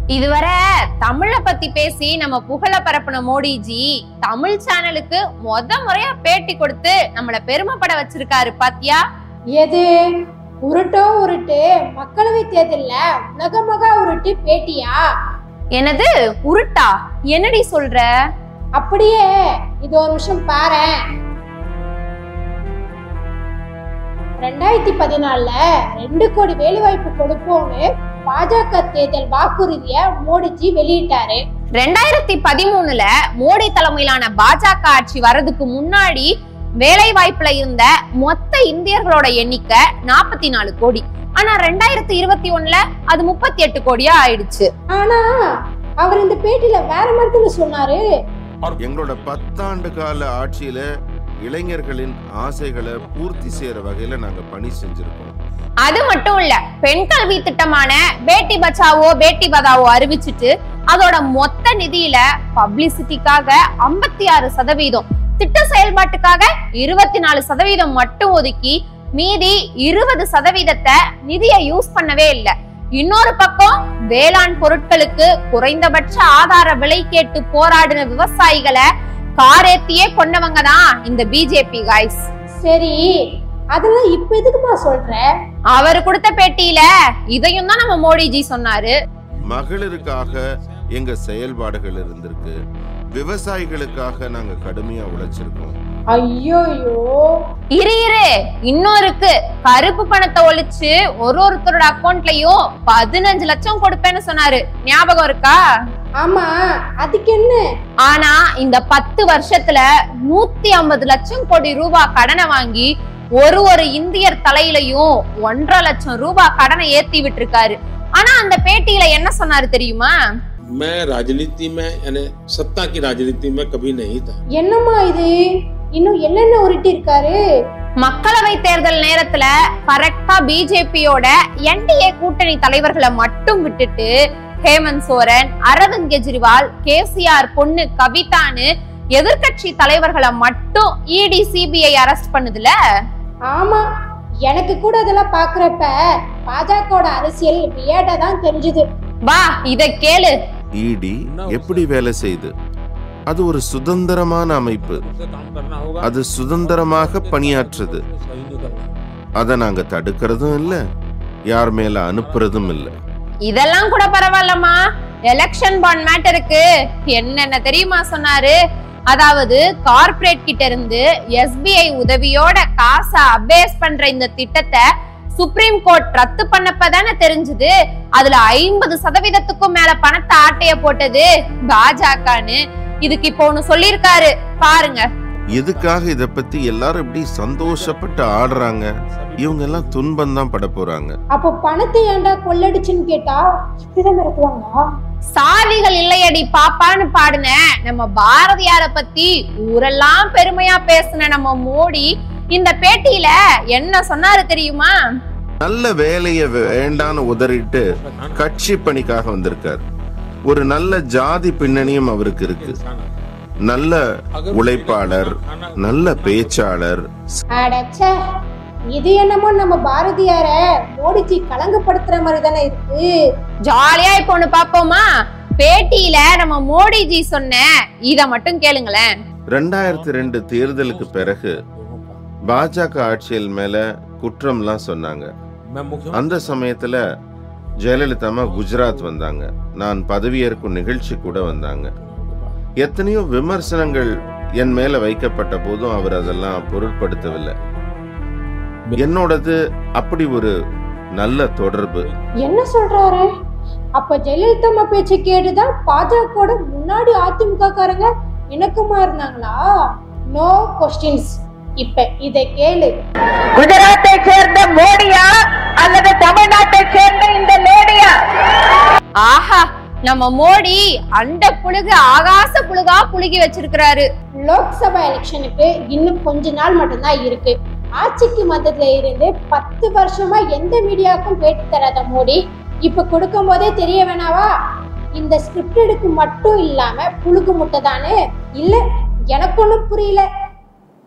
இதுவரை தமிழை பத்தி பேசி நம்ம புகழ பரப்புன மோடிஜி தமிழ் சேனலுக்கு முறையா பேட்டி கொடுத்து நம்மள பெருமைப்பட வச்சிருக்காரு பாத்தியா? எது உருட்டோ உருட்டு மக்களவை தேர்தல்ல உலகமகா உருட்டு பேட்டியா? என்னது உருட்டா? என்னடி சொல்ற? அப்படியே இது ஒரு நிமிஷம் பாரு. 2014ல 2 கோடி வேலைவாய்ப்பு கொடுப்போம்னு பாஜக தேர்தல் வாக்குறுதிய மோடிஜி வெளியிட்டாரு. 2013ல மோடி தலைமையிலான பாஜக ஆட்சி வரதுக்கு முன்னாடி வேலை வாய்ப்புல இருந்த மொத்த இந்தியர்களோட எண்ணிக்கை 44 கோடி. ஆனா 2021ல அது 38 கோடியா ஆயிடுச்சு. ஆனா அவர் இந்த பேட்டியில வேற மாதிரி சொன்னாரு. எங்களோட 10 ஆண்டு கால ஆட்சியில இளைஞர்களின் ஆசைகளை பூர்த்தி செய்யற வகையில நாங்க பணி செஞ்சிருக்கோம். அது மட்டும் இல்ல, பெண் கல்வி திட்டமான பேட்டி பச்சாவோ பேட்டி பதாவோ அறிவிச்சிட்டு அதோட மொத்த நிதியில பப்ளிசிட்டிக்காக 56%, திட்ட செயல்பாட்டுக்காக 24% மட்டும் ஒதுக்கி மீதி 20% நிதியை யூஸ் பண்ணவே இல்லை. இன்னொரு பக்கம் வேளாண் பொருட்களுக்கு குறைந்தபட்ச ஆதார விலை கேட்டு போராடின விவசாயிகளை காரேத்தியே கொண்டவங்க தான் இந்த பிஜேபி காய்ஸ். சரி, அதெல்லாம் இப்ப எதுக்குமா சொல்ற? அவர் கொடுத்த பேட்டியில இதையும் தான் நம்ம மோடிஜி சொன்னாரு. மகளிருக்காக எங்க செயல்பாடுகள் இருந்திருக்கு, விவசாயிகளுக்காக நாங்க கடுமையா உழைச்சிருக்கோம். ஐயோ இரு இன்னொருக்கு கருப்பு பணத்தை ஒழிச்சு ஒருத்தரோட அக்கௌண்ட்லயும் 15 லட்சம் கொடுப்பேன்னு சொன்னாரு. ஞாபகம் இருக்கா? ஆமா, அதுக்கு என்ன? ஆனா இந்த 10 வருஷத்துல 150 லட்சம் கோடி ரூபாய் கடனை வாங்கி ஒரு இந்தியர் தலையிலையும் 1.5 லட்சம் ரூபாய் கடனை ஏத்தி விட்டுருக்காரு. ஆனா அந்த பேட்டியில என்ன சொன்னாரு தெரியுமா? मैं राजनीति में यानी सत्ता की राजनीति में कभी नहीं था. என்னம்மா இது? இன்னும் என்னென்ன உருட்டி இருக்காரு? மக்களவை தேர்தல் நேரத்துல கரெக்டா பிஜேபியோட என்டிஏ கூட்டணி தலைவர்களை மட்டும் விட்டுட்டு ஹேமந்த் சோரன், அரவிந்த் கெஜ்ரிவால், கேசிஆர் பொண்ணு கவிதான்னு எதிர்கட்சி தலைவர்களை மட்டும் இடி சிபிஐ அரெஸ்ட் பண்ணுதுல. ஆமா, எனக்கு கூட அதெல்லாம் பாக்குறப்ப பாஜகவோட அரசியல் வியர்டா தான் தெரிஞ்சது. வா இத கேளு. இடி எப்படி வேலை செய்து? அது ஒரு சுதந்திரமான அமைப்பு, அது சுதந்திரமாக பணியாற்றுது. அதை நாங்க தடுக்கிறதும் இல்ல, யார் மேல அனுப்புறதும் இல்ல. இதெல்லாம் கூட பரவாயில்லமா, எலெக்ஷன் பாண்ட் மேட்டருக்கு என்னென்ன தெரியுமா சொன்னாரு? அதாவது கார்ப்பரேட் கிட்ட இருந்து எஸ்பிஐ உதவியோட காசை அபேஸ் பண்ற இந்த திட்டத்தை சுப்ரீம் கோர்ட் ரத்து பண்ணப்பதானே தெரிஞ்சது. அதுல 50%க்கும் மேல பணத்தை ஆட்டைய போட்டது பாஜகன்னு. இதுக்கு இப்போ ஒண்ணு சொல்லிருக்காரு பாருங்க. எதுக்காக இத பத்தி எல்லாரும் இப்படி சந்தோஷப்பட்டு ஆடுறாங்க? இவங்க எல்லாம் துன்பம் தான் பட போறாங்க. அப்போ பணத்தை ஏண்டா கொள்ளடிச்சுன்னு கேட்டா இப்படிதான் மிரட்டுவாங்க. சாதிகள் இல்லையடி பாப்பான்னு பாடுன நம்ம பாரதியார பத்தி ஊரெல்லாம் பெருமையா பேசின நம்ம மோடி இந்த பேட்டியில என்ன சொன்னாரு தெரியுமா? நல்ல வேலைய வேண்டான்னு உதறிட்டு கட்சி பணிக்காக வந்திருக்காரு. ஒரு நல்ல ஜாதி பின்னணியும் அவருக்கு இருக்கு. நல்ல உழைப்பாளர், நல்ல பேச்சாளர். அடச்சே, இது என்னமோ நம்ம பாரதியார மோடிஜி கலங்கப்படுத்துற மாதிரி தானே இருக்கு. ஜாலியா இப்போ ஒண்ணு பாப்போமா? பேட்டியில நம்ம மோடிஜி சொன்ன இத மட்டும் கேளுங்களேன். 2002 தேர்தலுக்கு பிறகு பாஜக ஆட்சியில் மேல குற்றம்லாம் சொன்னாங்க. அந்த சமயத்துல ஜெயலலிதா குஜராத் வந்தாங்க. நான் பதவியேற்கும் நிகழ்ச்சி கூட வந்தாங்க. எத்தனையோ விமர்சனங்கள் என் மேல வைக்கப்பட்ட போதும் அவர் அதெல்லாம் பொருட்படுத்தவில்லை. என்னோடது அப்படி ஒரு நல்ல தொடர்பு. என்ன சொல்றாரு? அப்ப ஜெயலலிதா பேச்சை கேட்டுதான் பாஜகவோட முன்னாடி அதிமுக காரங்க இணக்கமா இருந்தாங்களா? No questions. இப்ப இதை கேளு. குஜராத்தை சேர்ந்த மோடியா அல்லது தமிழ்நாட்டை சேர்ந்த இந்த லேடியா? ஆஹா, நம்ம மோடி அண்ட புழுகு ஆகாச புழுகா புழுகி வச்சிருக்கிறாரு. லோக்சபா எலெக்ஷனுக்கு இன்னும் கொஞ்ச நாள் மட்டும்தான் இருக்கு. ஆட்சிக்கு வந்ததுல இருந்து 10 வருஷமா எந்த மீடியாவுக்கும் பேட்டி தராத மோடி இப்ப கொடுக்கும் போதே தெரிய வேணாவா? இந்த ஸ்கிரிப்டடுக்கு மட்டும் இல்லாம புழுகு முட்டை தானே? இல்ல, எனக்கு ஒண்ணும் புரியல.